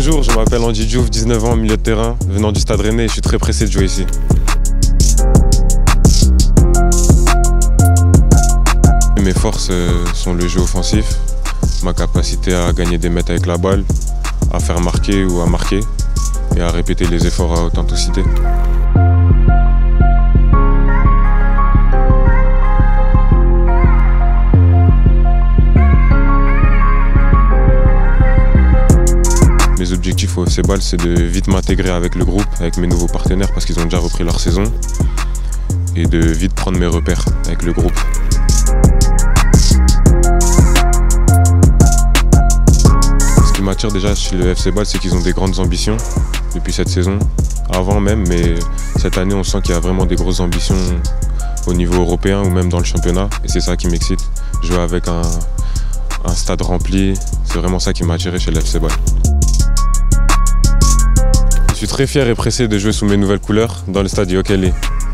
Bonjour, je m'appelle Andy Diouf, 19 ans, milieu de terrain, venant du Stade Rennais et je suis très pressé de jouer ici. Mes forces sont le jeu offensif, ma capacité à gagner des mètres avec la balle, à faire marquer ou à marquer et à répéter les efforts à haute intensité. Mes objectifs au FC Bâle, c'est de vite m'intégrer avec le groupe, avec mes nouveaux partenaires parce qu'ils ont déjà repris leur saison et de vite prendre mes repères avec le groupe. Ce qui m'attire déjà chez le FC Bâle, c'est qu'ils ont des grandes ambitions depuis cette saison, avant même, mais cette année on sent qu'il y a vraiment des grosses ambitions au niveau européen ou même dans le championnat et c'est ça qui m'excite. Jouer avec un stade rempli, c'est vraiment ça qui m'a attiré chez le FC Bâle. Je suis très fier et pressé de jouer sous mes nouvelles couleurs dans le stade Yokeli.